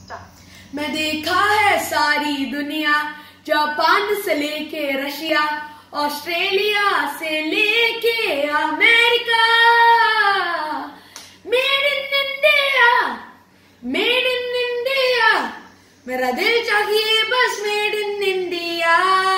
मैं देखा है सारी दुनिया, जापान से लेके रशिया, ऑस्ट्रेलिया से लेके America. Made in India, made in India, मेरा दिल चाहिए बस made in India.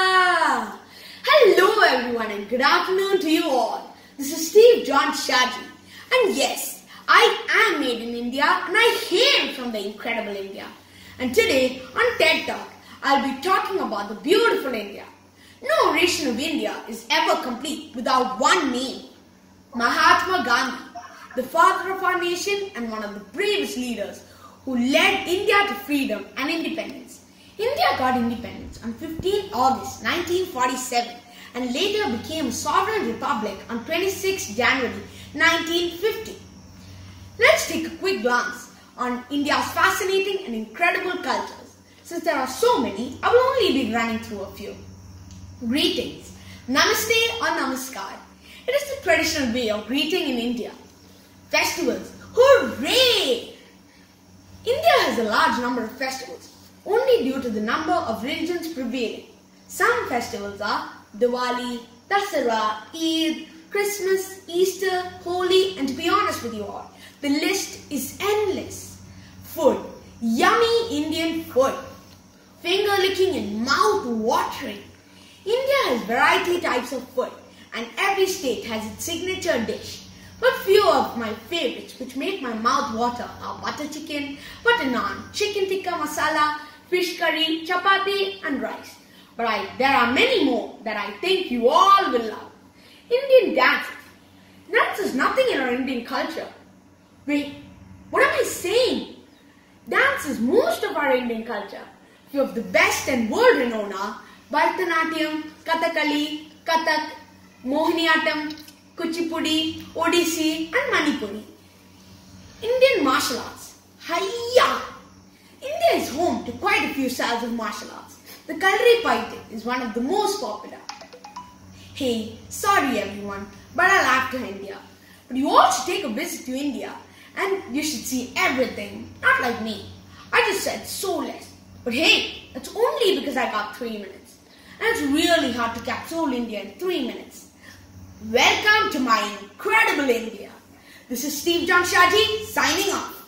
Hello everyone and good afternoon to you all. This is Johns Shaji, and yes, I am made in India and I hail from the incredible India. And today on TED Talk, I'll be talking about the beautiful India. No nation of India is ever complete without one name. Mahatma Gandhi, the father of our nation and one of the bravest leaders who led India to freedom and independence. India got independence on 15 August 1947 and later became a sovereign republic on 26 January 1950. Let's take a quick glance on India's fascinating and incredible cultures. Since there are so many, I will only be running through a few. Greetings. Namaste or Namaskar. It is the traditional way of greeting in India. Festivals. Hooray! India has a large number of festivals, only due to the number of religions prevailing. Some festivals are Diwali, Dasara, Eid, Christmas, Easter, Holi, and to be honest with you all, the list is endless. Food. Yummy Indian food. Finger licking and mouth watering. India has variety types of food and every state has its signature dish. But few of my favorites which make my mouth water are butter chicken, butter naan, chicken tikka masala, fish curry, chapati and rice. But there are many more that I think you all will love. Indian dances. Dance is nothing in our Indian culture. Wait, what am I saying? Dance is most of our Indian culture. Few of the best and world-renowned are Bharatanatyam, Kathakali, Kathak, Mohiniyattam, Kuchipudi, Odissi and Manipuri. Indian martial arts. Hiya! India is home to quite a few styles of martial arts. The Kalari fighting is one of the most popular. Hey, sorry everyone, but I'll have to India. But you all should take a visit to India and you should see everything, not like me. I just said so less. But hey, that's only because I got 3 minutes. And it's really hard to capsule India in 3 minutes. Welcome to my incredible India. This is Johns Shaji signing off.